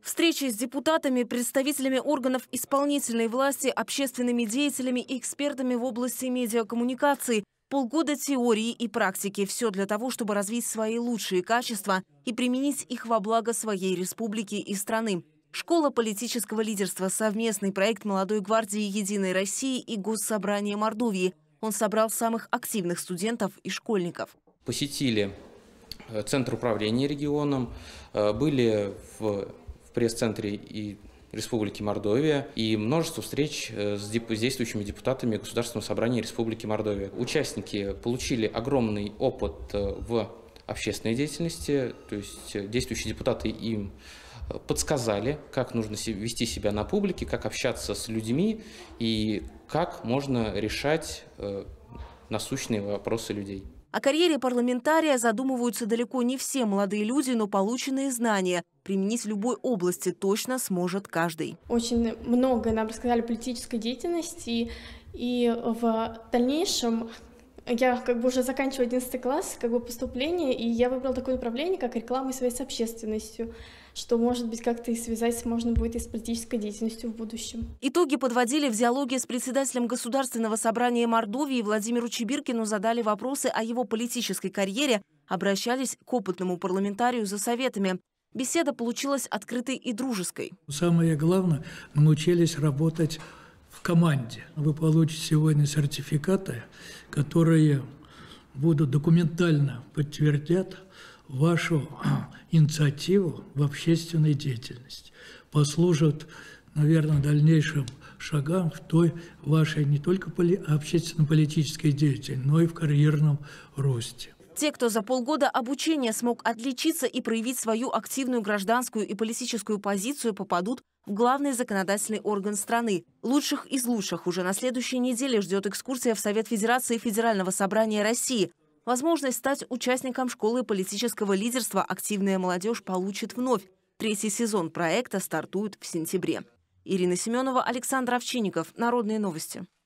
Встречи с депутатами, представителями органов исполнительной власти, общественными деятелями и экспертами в области медиакоммуникаций. Полгода теории и практики. Все для того, чтобы развить свои лучшие качества и применить их во благо своей республики и страны. Школа политического лидерства – совместный проект Молодой гвардии Единой России и Госсобрания Мордовии. Он собрал самых активных студентов и школьников. Посетили Центр управления регионом, были в пресс-центре и Республики Мордовия и множество встреч с действующими депутатами Государственного собрания Республики Мордовия. Участники получили огромный опыт в общественной деятельности, то есть действующие депутаты им подсказали, как нужно вести себя на публике, как общаться с людьми и как можно решать насущные вопросы людей. О карьере парламентария задумываются далеко не все молодые люди, но полученные знания применить в любой области точно сможет каждый. Очень много нам рассказали политической деятельности, и в дальнейшем я уже заканчиваю 11 класс, поступление, и я выбрала такое направление, как реклама и связь с общественностью, что, может быть, как-то и связать можно будет и с политической деятельностью в будущем. Итоги подводили в диалоге с председателем Государственного собрания Мордовии Владимиру Чибиркину, задали вопросы о его политической карьере, обращались к опытному парламентарию за советами. Беседа получилась открытой и дружеской. Самое главное, научились работать в команде. Вы получите сегодня сертификаты, которые будут документально подтвердят вашу инициативу в общественной деятельности, послужат, наверное, дальнейшим шагам в той вашей не только общественно-политической деятельности, но и в карьерном росте. Те, кто за полгода обучения смог отличиться и проявить свою активную гражданскую и политическую позицию, попадут в главный законодательный орган страны. Лучших из лучших уже на следующей неделе ждет экскурсия в Совет Федерации Федерального собрания России. Возможность стать участником школы политического лидерства активная молодежь получит вновь. 3-й сезон проекта стартует в сентябре. Ирина Семенова, Александр Овчинников. Народные новости.